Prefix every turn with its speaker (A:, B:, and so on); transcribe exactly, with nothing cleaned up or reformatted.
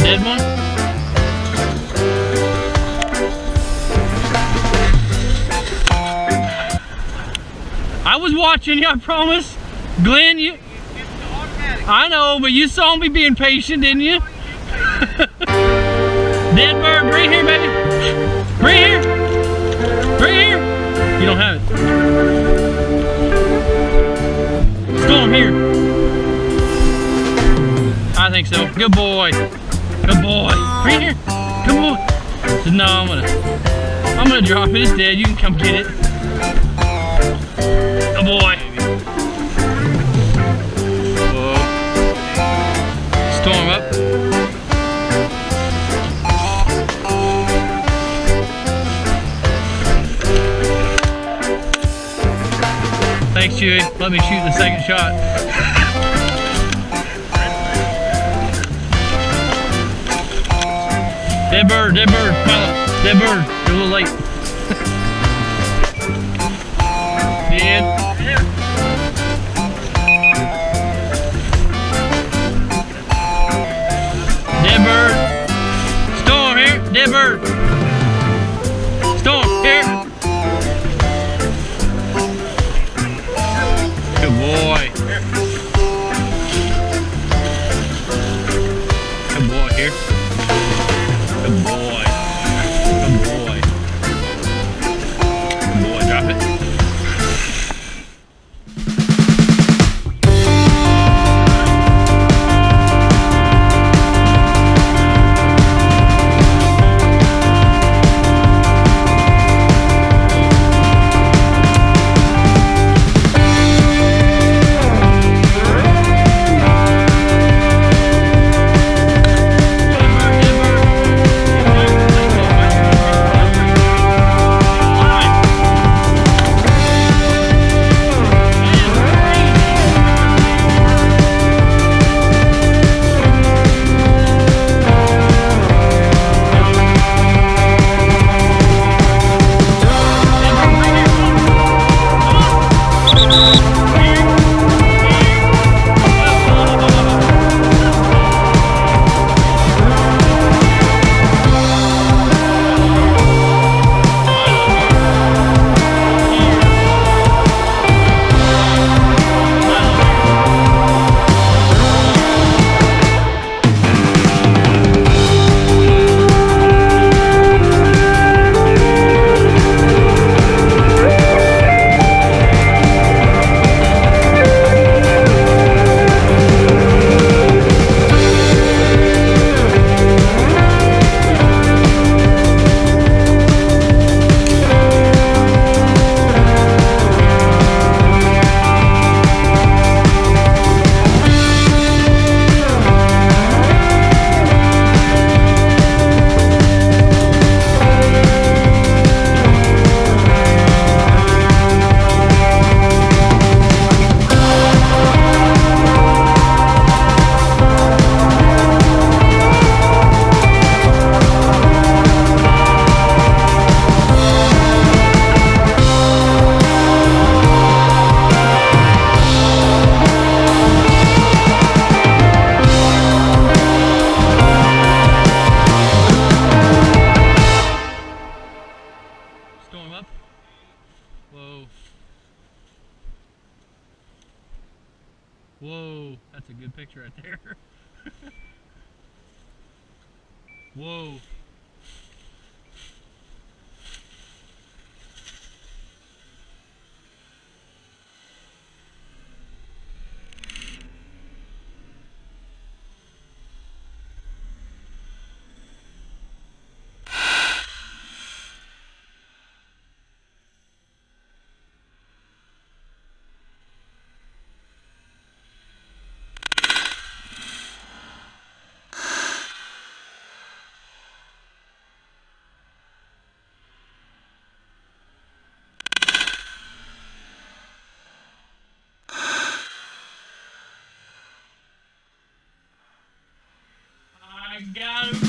A: Dead one? I was watching you, I promise. Glenn, you... I know, but you saw me being patient, didn't you? Dead bird, bring here, baby. Bring here. Bring here. You don't have it. Storm here. I think so. Good boy. Good boy. Bring here. Come on. So, no, I'm gonna. I'm gonna drop it. It's dead. You can come get it. Good boy. Whoa. Storm up. Thanks, Chewy. Let me shoot the second shot. Dead bird, dead bird, Milo. Dead bird. You're a little late. Dead. Dead bird. Storm here. Dead bird. Storm here. Good boy. Good boy here. Good boy. Good boy. Good boy, drop it. Storm up. Whoa. Whoa, that's a good picture right there. Whoa. I got him.